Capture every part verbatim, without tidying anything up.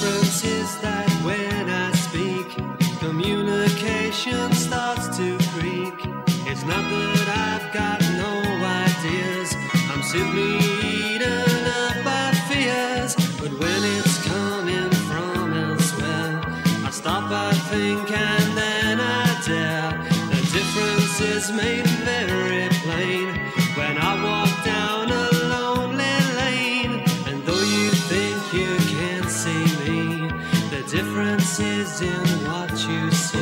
difference is that when I speak, communication starts to creak. It's not that I've got no ideas, I'm simply eaten up by fears. But when it's coming from elsewhere, I stop, I think, and then I dare. The difference is made very plain when I walk down a lonely lane. And though you think you can't see me, the difference is in what you see.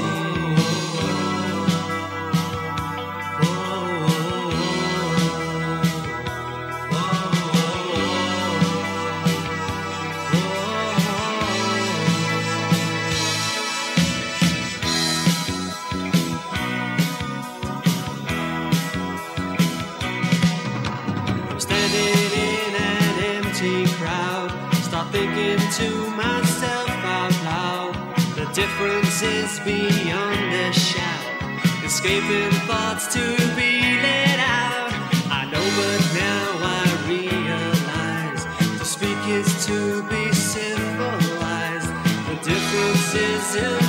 Standing in an empty crowd, start thinking to myself out loud. The difference is beyond a shout, escaping thoughts to be let out. I know, but now I realize to speak is to be civilized. The difference is in